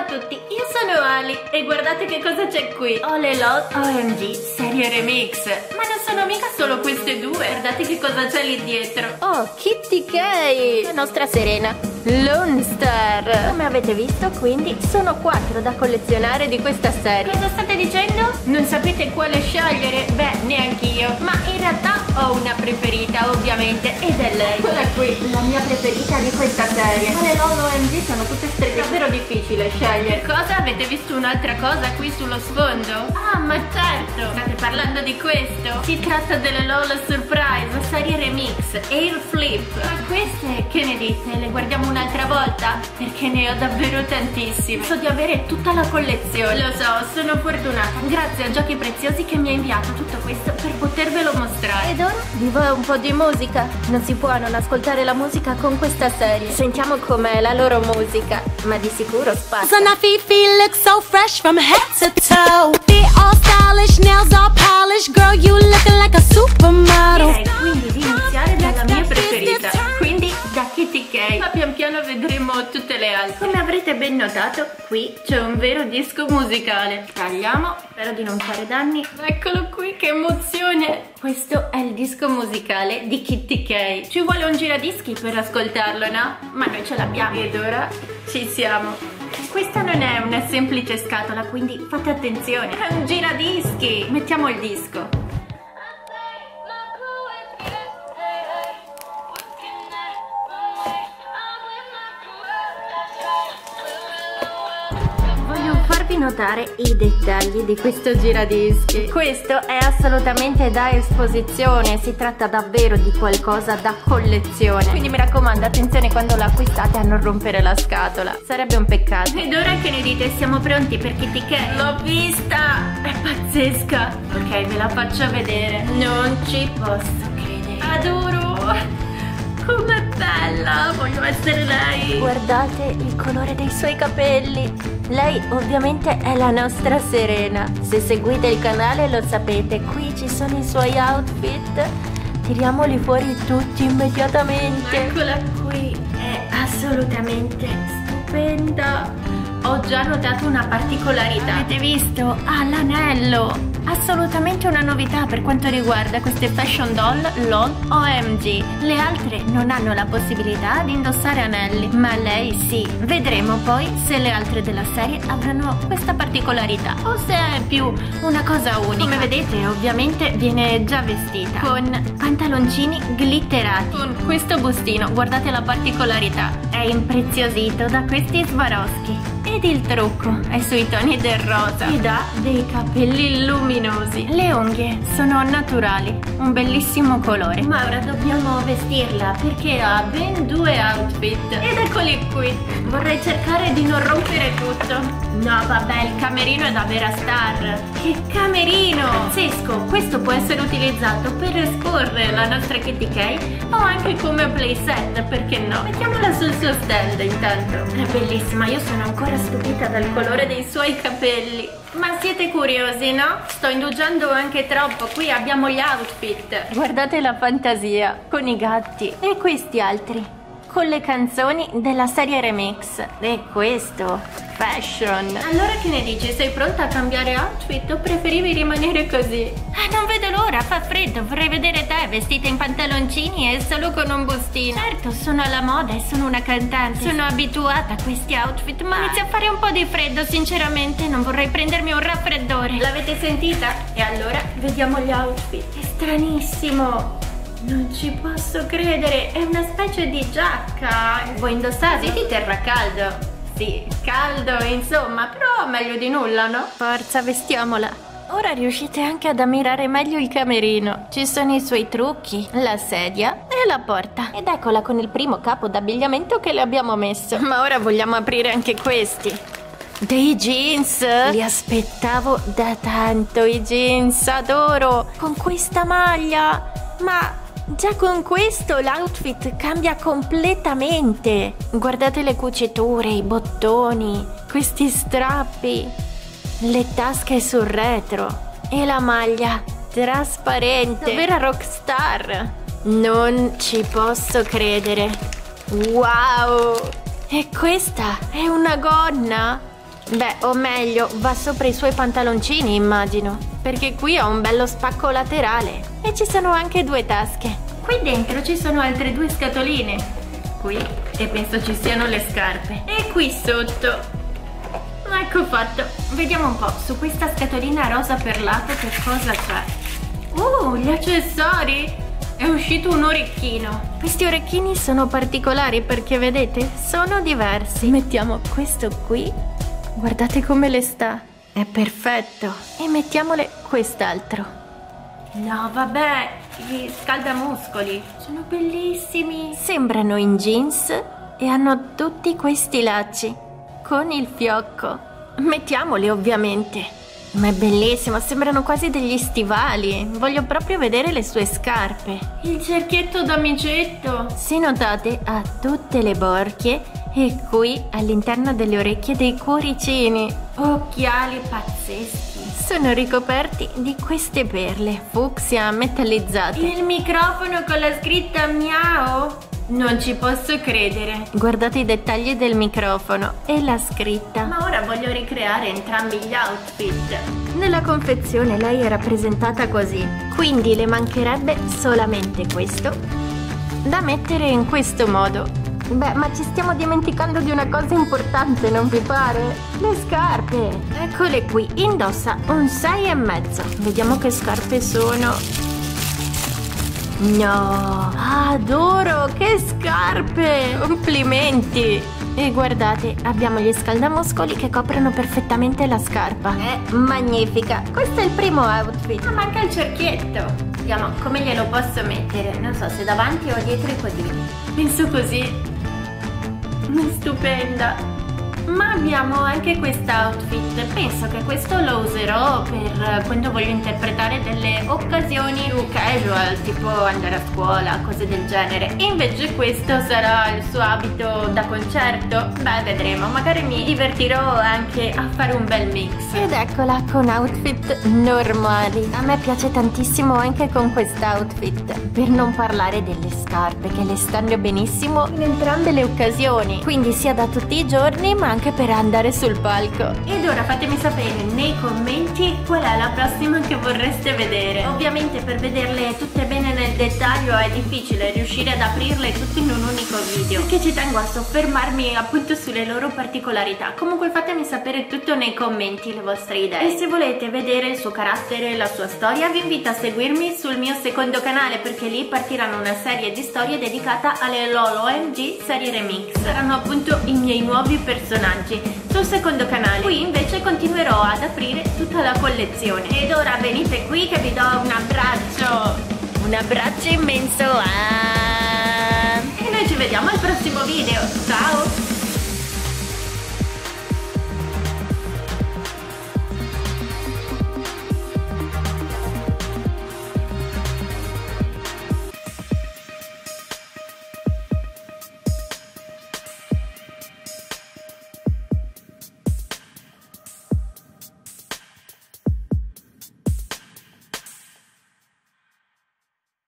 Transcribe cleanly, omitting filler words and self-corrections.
tutti, io sono Ali e guardate che cosa c'è qui. Ho le LOL OMG serie remix. Ma non sono mica solo queste due, guardate che cosa c'è lì dietro. Oh, Kitty Kay, la nostra Serena, Lone Star. Come avete visto, quindi sono 4 da collezionare di questa serie. Cosa state dicendo? Non sapete quale scegliere? Beh, neanch'io. Ma in realtà ho una preferita, ovviamente, ed è lei. Quella qui, la mia preferita di questa serie. Ma le LOL OMG sono tutte streghe, davvero difficile scegliere. Cosa? Avete visto un'altra cosa qui sullo sfondo? Ah, ma certo! State parlando di questo? Si tratta delle LOL Surprise, serie remix, Air Flip. Ma queste, che ne dite? Le guardiamo un'altra volta? Perché ne ho davvero tantissime. So di avere tutta la collezione. Lo so, sono fortunata. Grazie a Giochi Preziosi che mi ha inviato tutto questo per potervelo mostrare. Ed ora vi va un po' di musica. Non si può non ascoltare la musica con questa serie. Sentiamo com'è la loro musica, ma di sicuro spazio. So now Fifi looks so fresh from head to toe. Feet all stylish, nails all polished. Girl, you looking like a supermodel. Direi quindi di iniziare dalla mia preferita, quindi da Kitty Kay. Ma pian piano vedremo tutte le altre. Come avrete ben notato, qui c'è un vero disco musicale. Tagliamo, spero di non fare danni. Eccolo qui, che emozione! Questo è il disco musicale di Kitty Kay. Ci vuole un giradischi per ascoltarlo, no? Ma noi ce l'abbiamo. Ed ora ci siamo. Questa non è una semplice scatola, quindi fate attenzione. È un giradischi. Mettiamo il disco. Notare i dettagli di questo giradischi. Questo è assolutamente da esposizione, si tratta davvero di qualcosa da collezione, quindi mi raccomando, attenzione quando lo acquistate a non rompere la scatola, sarebbe un peccato. Ed ora che ne dite, siamo pronti per Kitty Kay? L'ho vista, è pazzesca. Ok, ve la faccio vedere. Non ci posso credere, adoro. Com'è bella, voglio essere lei. Guardate il colore dei suoi capelli. Lei ovviamente è la nostra Serena. Se seguite il canale lo sapete, qui ci sono i suoi outfit. Tiriamoli fuori tutti immediatamente. Eccola qui, è assolutamente stupenda. Ho già notato una particolarità. Avete visto? Ha l'anello. Assolutamente una novità per quanto riguarda queste fashion doll LOL OMG. Le altre non hanno la possibilità di indossare anelli, ma lei sì. Vedremo poi se le altre della serie avranno questa particolarità o se è più una cosa unica. Come vedete, ovviamente viene già vestita con pantaloncini glitterati, con questo bustino. Guardate la particolarità, è impreziosito da questi Swarovski. Ed il trucco è sui toni del rosa ed ha dei capelli luminosi. Le unghie sono naturali, un bellissimo colore. Ma ora dobbiamo vestirla perché ha ben 2 outfit. Ed eccoli qui. Vorrei cercare di non rompere tutto. No vabbè, il camerino è da vera star. Che camerino! Pazzesco! Questo può essere utilizzato per esporre la nostra Kitty Kay o anche come playset, perché no? Mettiamola sul suo stand intanto. È bellissima, io sono ancora stupita dal colore dei suoi capelli. Ma siete curiosi, no? Sto indugiando anche troppo. Qui abbiamo gli outfit. Guardate la fantasia con i gatti. E questi altri con le canzoni della serie remix. E questo fashion. Allora che ne dici? Sei pronta a cambiare outfit o preferivi rimanere così? Non vedo l'ora, fa freddo. Vorrei vedere te vestita in pantaloncini e solo con un bustino. Certo, sono alla moda e sono una cantante. Sono abituata a questi outfit, ma inizia a fare un po' di freddo, sinceramente. Non vorrei prendermi un raffreddore. L'avete sentita? E allora vediamo gli outfit. È stranissimo. Non ci posso credere, è una specie di giacca. Vuoi indossare? Sì, ti terrà caldo. Sì, caldo insomma, però meglio di nulla, no? Forza, vestiamola. Ora riuscite anche ad ammirare meglio il camerino. Ci sono i suoi trucchi, la sedia e la porta. Ed eccola con il primo capo d'abbigliamento che le abbiamo messo. Ma ora vogliamo aprire anche questi. Dei jeans. Li aspettavo da tanto, i jeans, adoro. Con questa maglia. Ma già con questo l'outfit cambia completamente. Guardate le cuciture, i bottoni, questi strappi, le tasche sul retro e la maglia trasparente. Vera rockstar. Non ci posso credere. Wow! E questa è una gonna? Beh, o meglio, va sopra i suoi pantaloncini, immagino. Perché qui ho un bello spacco laterale. E ci sono anche 2 tasche. Qui dentro ci sono altre 2 scatoline. Qui, e penso ci siano le scarpe. E qui sotto. Ecco fatto. Vediamo un po', su questa scatolina rosa perlato che cosa c'è. Gli accessori! È uscito un orecchino. Questi orecchini sono particolari perché, vedete, sono diversi. Mettiamo questo qui. Guardate come le sta. È perfetto. E mettiamole quest'altro. No, vabbè, gli scaldamuscoli. Sono bellissimi. Sembrano in jeans e hanno tutti questi lacci. Con il fiocco. Mettiamoli, ovviamente. Ma è bellissimo, sembrano quasi degli stivali. Voglio proprio vedere le sue scarpe. Il cerchietto damigetto. Se notate, ha tutte le borchie e qui all'interno delle orecchie dei cuoricini. Occhiali pazzeschi. Sono ricoperti di queste perle fucsia metallizzate. Il microfono con la scritta miau. Non ci posso credere. Guardate i dettagli del microfono e la scritta. Ma ora voglio ricreare entrambi gli outfit. Nella confezione lei è rappresentata così, quindi le mancherebbe solamente questo da mettere in questo modo. Beh, ma ci stiamo dimenticando di una cosa importante, non vi pare? Le scarpe. Eccole qui, indossa un 6,5. Vediamo che scarpe sono. No, adoro, che scarpe! Complimenti! E guardate, abbiamo gli scaldamuscoli che coprono perfettamente la scarpa. È magnifica! Questo è il primo outfit. Ma manca il cerchietto. Vediamo come glielo posso mettere. Non so se davanti o dietro i codini. Penso così. Stupenda. Ma abbiamo anche quest'outfit. Penso che questo lo userò per quando voglio interpretare delle occasioni più casual, tipo andare a scuola, cose del genere. E invece questo sarà il suo abito da concerto. Beh, vedremo, magari mi divertirò anche a fare un bel mix. Ed eccola con outfit normali. A me piace tantissimo anche con quest'outfit. Per non parlare delle scarpe, che le stanno benissimo in entrambe le occasioni. Quindi sia da tutti i giorni, ma anche per andare sul palco. Ed ora fatemi sapere nei commenti qual è la prossima che vorreste vedere. Ovviamente per vederle tutte bene nel dettaglio è difficile riuscire ad aprirle tutte in un unico video, perché ci tengo a soffermarmi appunto sulle loro particolarità. Comunque fatemi sapere tutto nei commenti, le vostre idee. E se volete vedere il suo carattere e la sua storia, vi invito a seguirmi sul mio secondo canale, perché lì partiranno una serie di storie dedicata alle LOL OMG serie remix. Saranno appunto i miei nuovi personaggi sul secondo canale. Qui invece continuerò ad aprire tutta la collezione. Ed ora venite qui che vi do un abbraccio immenso. E noi ci vediamo al prossimo video.